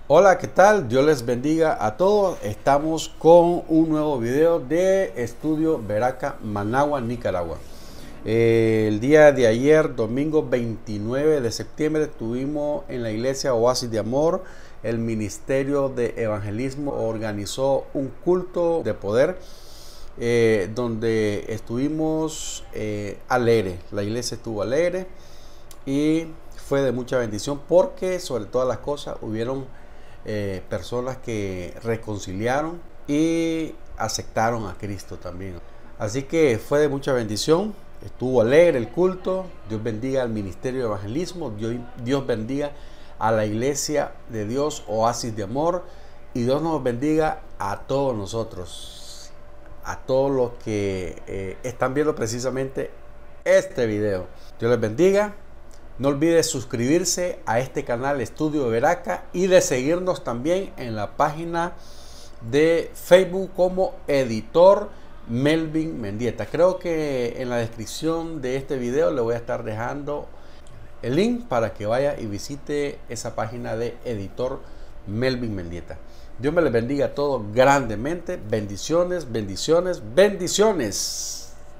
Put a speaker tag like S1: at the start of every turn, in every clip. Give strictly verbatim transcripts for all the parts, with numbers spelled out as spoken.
S1: Hola, ¿qué tal? Dios les bendiga a todos. Estamos con un nuevo video de Estudio Veraca, Managua, Nicaragua. Eh, el día de ayer, domingo veintinueve de septiembre, estuvimos en la iglesia Oasis de Amor. El Ministerio de Evangelismo organizó un culto de poder eh, donde estuvimos eh, alegres. La iglesia estuvo alegre y fue de mucha bendición porque sobre todas las cosas hubieron eh, personas que reconciliaron y aceptaron a Cristo también. Así que fue de mucha bendición. Estuvo alegre el culto. Dios bendiga al Ministerio de Evangelismo. Dios, Dios bendiga a la Iglesia de Dios, Oasis de Amor. Y Dios nos bendiga a todos nosotros, a todos los que eh, están viendo precisamente este video. Dios les bendiga. No olvides suscribirse a este canal Estudio Veraca y de seguirnos también en la página de Facebook como Editor Melvin Mendieta. Creo que en la descripción de este video le voy a estar dejando el link para que vaya y visite esa página de Editor Melvin Mendieta. Dios me les bendiga a todos grandemente. Bendiciones, bendiciones, bendiciones.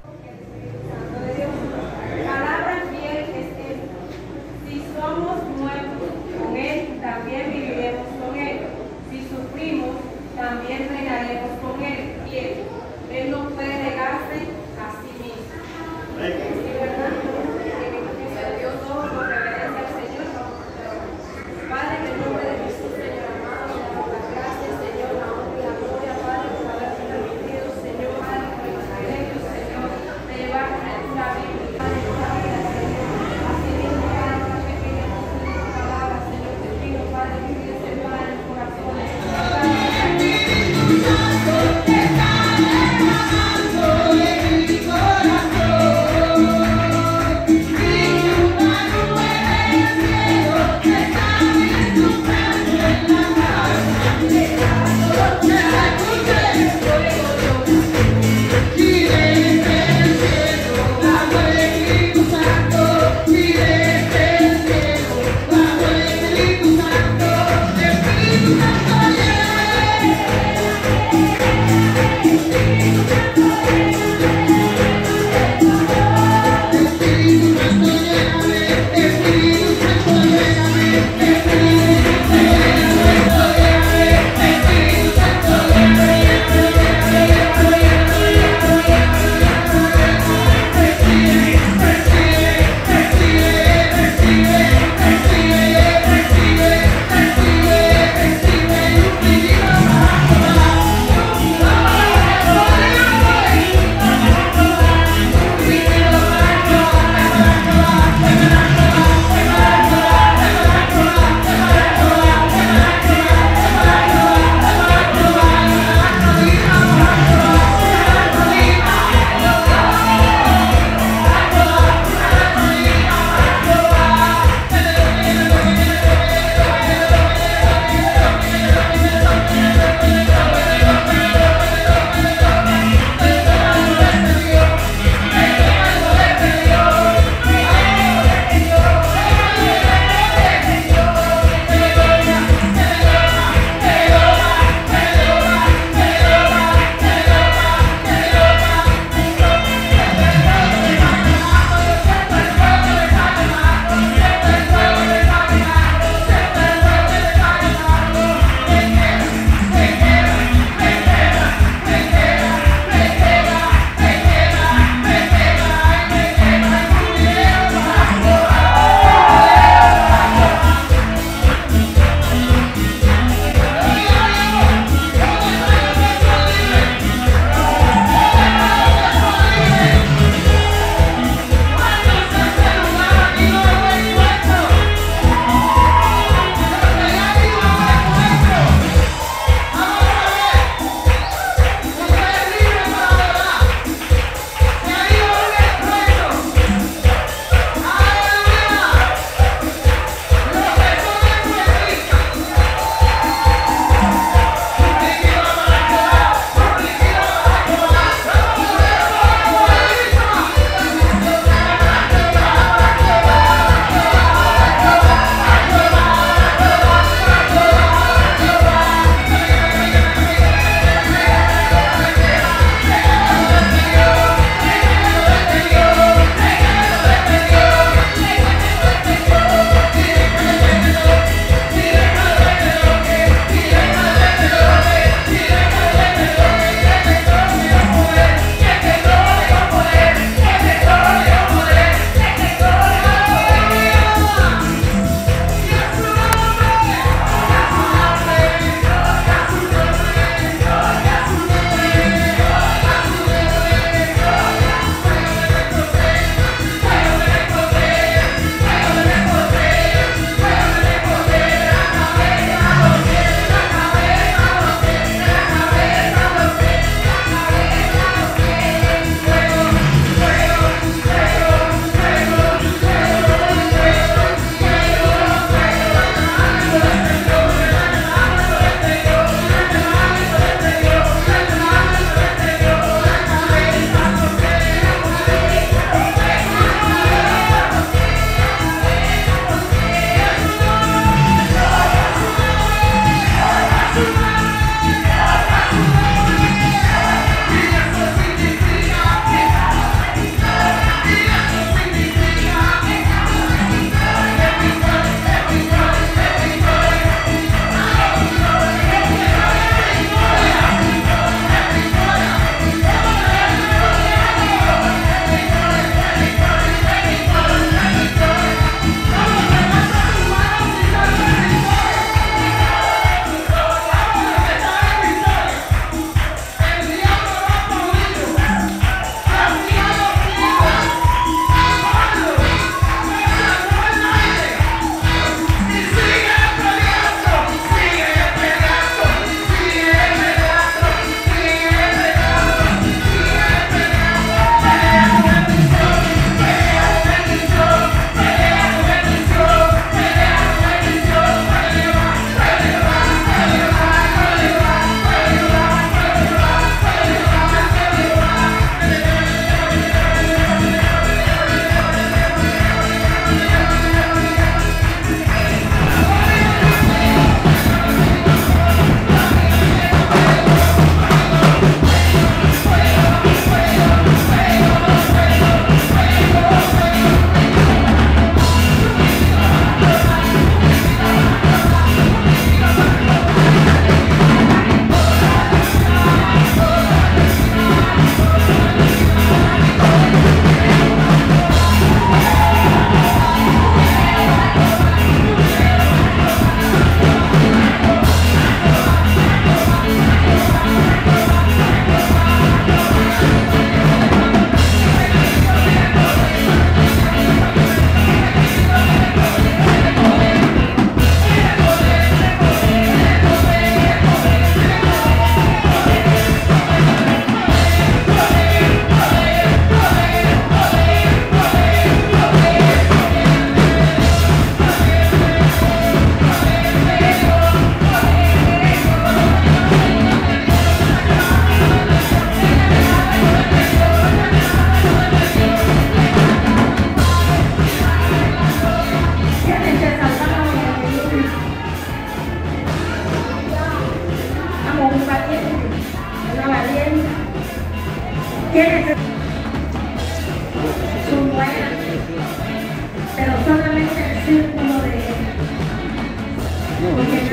S2: También viviremos con Él. Si sufrimos, también reinaremos con Él. Bien, Él no puede negarse a sí mismo. ¿Sí, verdad? Que Dios todo por reverencia al Señor. Padre, en el nombre de Jesús, Señor amado, le damos las gracias, Señor, la honra y la gloria, Padre, por habernos permitido, Señor, Padre, por el privilegio, Señor, de llevar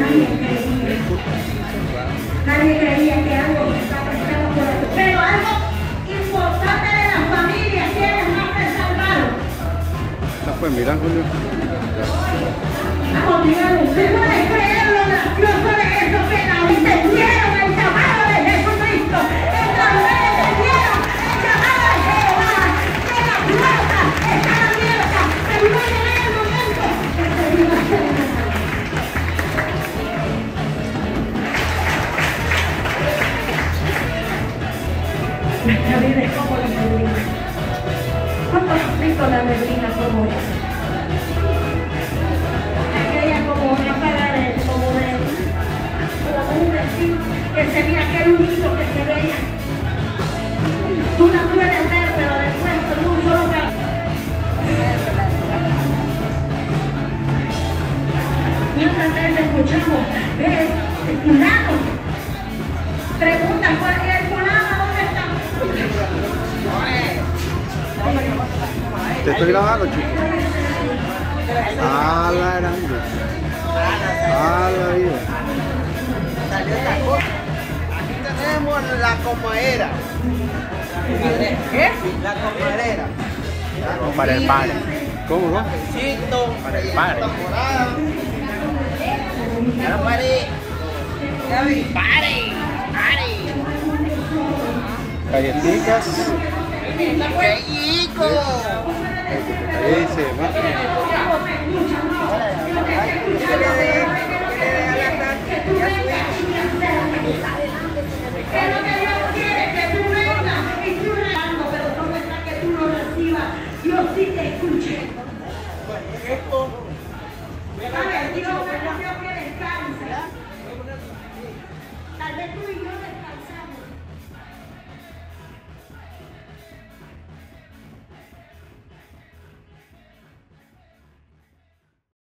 S3: nadie creía. Nadie creía que algo estaba pasando por aquí. Pero algo importante de la familia, ¿quiénes más se salvaron?
S1: Ah, pues mira, Julio.
S3: Vamos, díganlo, usted no le creen lo gracioso de eso, que la entendieron el llamado de Jesucristo. Esta vez entendieron el llamado de Jehová, que la puerta está abierta, pero no llega el momento de que viva Jehová. Nuestra vida es como la neblina. ¿Cuántos han visto la neblina como esa? Aquella como una pared, como de como un vecino que se veía aquel humito que se veía. Tú la puedes ver, pero después con un solo ca- Muchas veces escuchamos, eh, fulano, pregunta cuál es el fulano, ¿dónde está?
S1: Te estoy grabando, chicos. Ah, la grande. Ah, la vida.
S4: Aquí tenemos la comadera. ¿Qué? La comadera.
S1: Para el padre. ¿Cómo, no?
S4: Cafecito.
S1: Para el padre.
S4: Ya paré. Ya vi. Pare. Pare.
S1: Galletitas.
S4: ¡Qué rico!
S1: Ese, más.